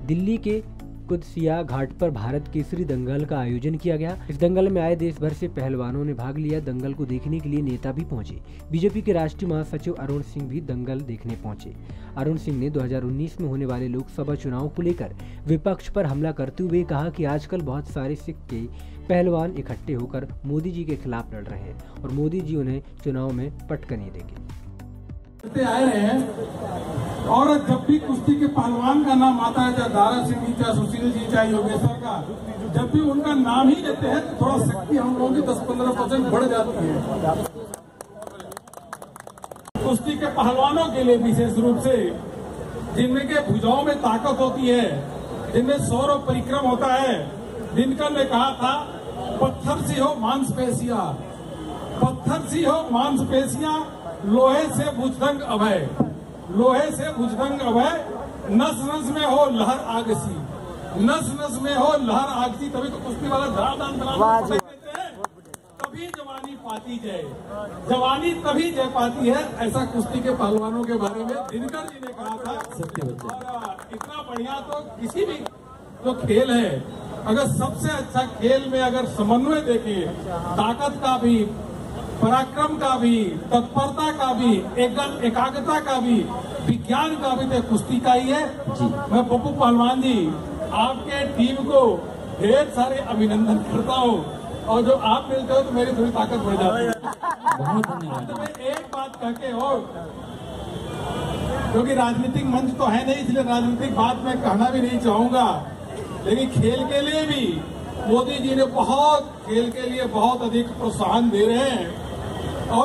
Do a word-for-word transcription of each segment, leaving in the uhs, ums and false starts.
दिल्ली के कुदसिया घाट पर भारत केसरी दंगल का आयोजन किया गया। इस दंगल में आए देश भर से पहलवानों ने भाग लिया। दंगल को देखने के लिए नेता भी पहुंचे। बीजेपी के राष्ट्रीय महासचिव अरुण सिंह भी दंगल देखने पहुंचे। अरुण सिंह ने दो हज़ार उन्नीस में होने वाले लोकसभा चुनाव को लेकर विपक्ष पर हमला करते हुए कहा कि आजकल बहुत सारे सिख के पहलवान इकट्ठे होकर मोदी जी के खिलाफ लड़ रहे हैं और मोदी जी उन्हें चुनाव में पटक नहीं देंगे। आए रहे हैं और जब भी कुश्ती के पहलवान का नाम आता है, चाहे दारा सिंह जी, चाहे सुशील जी, चाहे योगेश्वर का, जब भी उनका नाम ही लेते हैं तो थोड़ा शक्ति हम लोगों की दस पंद्रह परसेंट बढ़ जाती है। कुश्ती के पहलवानों के लिए विशेष रूप से, जिनमें के भुजाओं में ताकत होती है, जिनमें सौर परिक्रम होता है, जिनका ने कहा था पत्थर सी हो मांसपेशियां, पत्थर सी हो मांसपेशियां, लोहे से भुजंग अभय, लोहे से भुजंग अभय, नस नस में हो लहर आगसी, नस नस में हो लहर आगसी। तभी तो कुश्ती वाला धड़ाधड़ धड़ाधड़ देते हैं, तभी जवानी पाती जय, जवानी तभी जय पाती है। ऐसा कुश्ती के पहलवानों के बारे में दिनकर जी ने कहा था। और इतना बढ़िया तो किसी भी जो खेल है, अगर सबसे अच्छा खेल में अगर समन्वय देखे, ताकत का भी, पराक्रम का भी, तत्परता का भी, एकाग्रता का भी, विज्ञान का भी, तो कुश्ती का ही है। मैं पप्पू पहलवान जी आपके टीम को ढेर सारे अभिनंदन करता हूँ, और जो आप मिलते हो तो मेरी थोड़ी ताकत बढ़ जाती है। बहुत धन्यवाद। तो मैं एक बात कह के, और क्योंकि राजनीतिक मंच तो है नहीं, इसलिए राजनीतिक बात मैं कहना भी नहीं चाहूंगा, लेकिन खेल के लिए भी मोदी जी ने बहुत, खेल के लिए बहुत अधिक प्रोत्साहन दे रहे हैं। और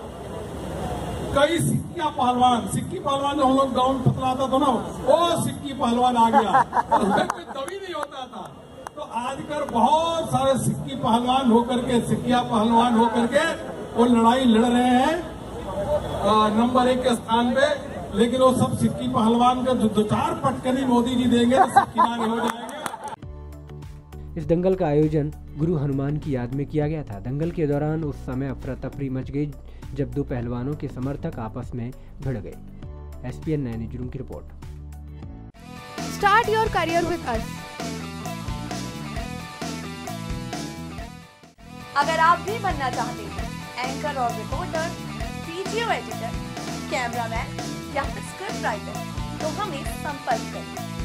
कई सिक्किया पहलवान, सिक्की पहलवान जो हम लोग गाँव में पतलाता था ना, वो सिक्की पहलवान आ गया, उसमें कोई दबी नहीं होता था। तो आजकल बहुत सारे सिक्की पहलवान होकर के, सिक्किया पहलवान होकर के वो लड़ाई लड़ रहे हैं नंबर एक के स्थान पे। लेकिन वो सब सिक्की पहलवान का जो दो चार पटकनी मोदी जी देंगे तो किनारे हो जाएंगे। इस दंगल का आयोजन गुरु हनुमान की याद में किया गया था। दंगल के दौरान उस समय अफरा तफरी मच गई जब दो पहलवानों के समर्थक आपस में भिड़ गए। एसपीएन नाइन न्यूज़ रूम की रिपोर्ट। Start your career with us. अगर आप भी बनना चाहते हैं एंकर और रिपोर्टर, वीडियो एडिटर, कैमरामैन या फिर स्क्रिप्ट राइटर, तो हमें संपर्क करें।